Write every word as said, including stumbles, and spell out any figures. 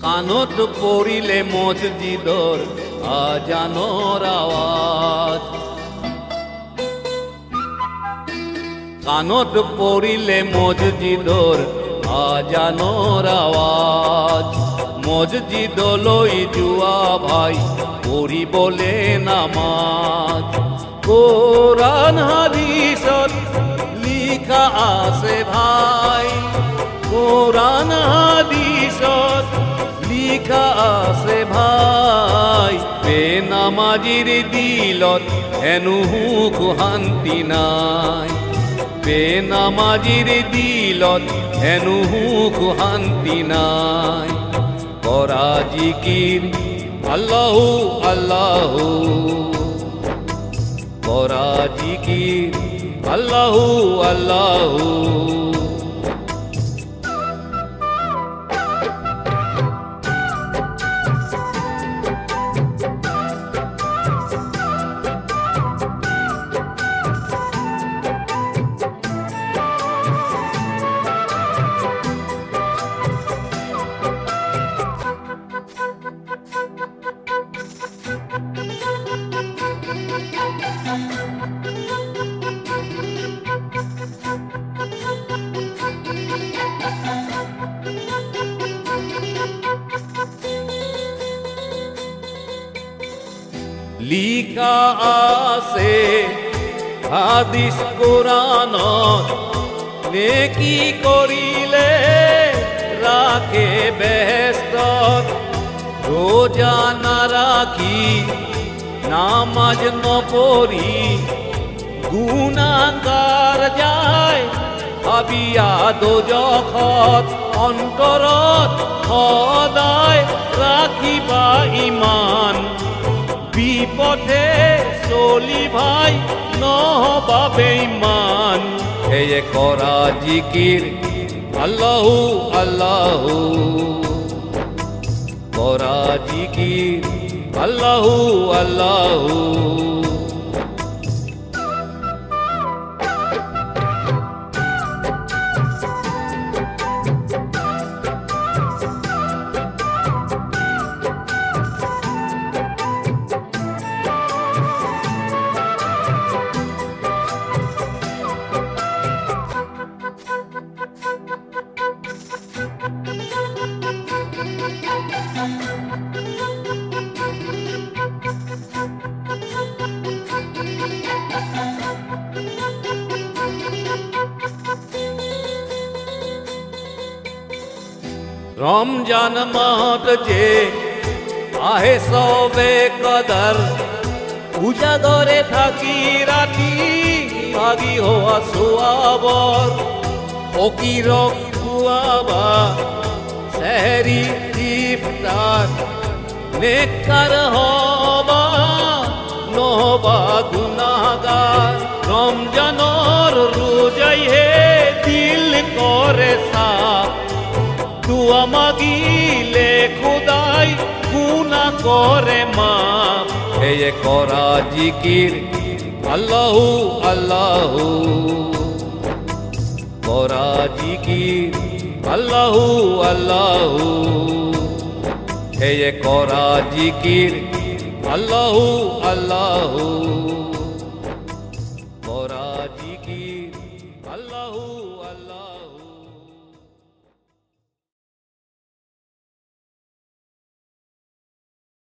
কাণত পৰিলে মছজিদৰ আজানৰ আৱাজ কাণত পৰিলে মছজিদৰ আজানৰ আৱাজ মছজিদলৈ যোৱা ভাই পঢ়িবলে নামাজ কোৰাণ হাদিছত লিখা আছে ভাই কোৰাণ হাদিছত লিখা আছে ভাই বেনামাজিৰ দিলত হেনো সুখ শান্তি নাই বেনামাজিৰ দিলত হেনো সুখ শান্তি নাই কৰা জিকিৰ আল্লাহু আল্লাহু কৰা জিকিৰ আল্লাহু আল্লাহু লিখা আছে হাদিস কোৰাণত নেকি কৰিলে ৰাখে বেহেশতত ৰোজা নাৰাখি নামাজ নপঢ়ি গুনাহগাৰ যায় হাবিয়া দোজখত অন্তৰত সদায় ৰাখিবা ইমান বিপথে চলি ভাই নহবা বেঈমান হেয়ে কৰা জিকিৰ আল্লাহু আল্লাহু কৰা জিকিৰ আল্লাহু আল্লাহু রমজান মাহত যে আহে সবে কদর উজাগরে থাকি রাতি ভাগি হওয়া সোয়াবর ফকিরক খুয়াবা সেহরি ইফতার নেককার হবা নহবা গুনাহগার রমজানর রোজাই হে দিল করে সাফ দুয়া মাগিলে খোদাই গুনাহ করে মাফ হেয়ে কৰা জিকির আল্লাহু আল্লাহু কৰা জিকির আল্লাহু আল্লাহু হেয়ে কৰা জিকির আল্লাহু আল্লাহু কৰা জিকির আল্লাহু আল্লাহু